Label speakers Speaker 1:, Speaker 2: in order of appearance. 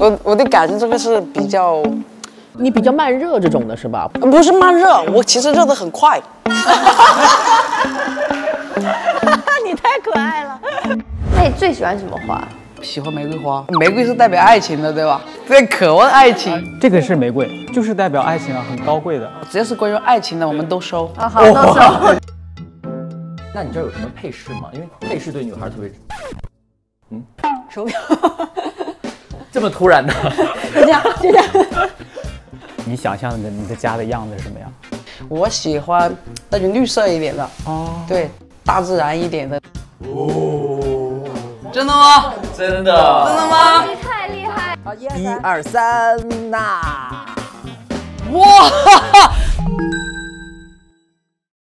Speaker 1: 我对感情这个是比较，
Speaker 2: 你比较慢热这种的是吧？
Speaker 1: 不是慢热，我其实热得很快。
Speaker 3: 你太可爱了。
Speaker 4: 那你最喜欢什么花？
Speaker 1: 喜欢玫瑰花，玫瑰是代表爱情的，对吧？对，渴望爱情。
Speaker 5: 这个是玫瑰，就是代表爱情啊，很高贵的。
Speaker 1: 只要是关于爱情的，我们都收。
Speaker 4: 啊，好，到时候。
Speaker 6: 那你这儿有什么配饰吗？因为配饰对女孩特别，
Speaker 3: 手表。
Speaker 6: 这么突然的，
Speaker 3: 就这样。
Speaker 5: 你想象的你的家的样子是什么样？
Speaker 1: 我喜欢带点绿色一点的，对，大自然一点的。真的吗？
Speaker 6: 真的
Speaker 1: 吗？
Speaker 4: 你太厉害！
Speaker 2: 好，1、2、3，呐！
Speaker 1: 哇！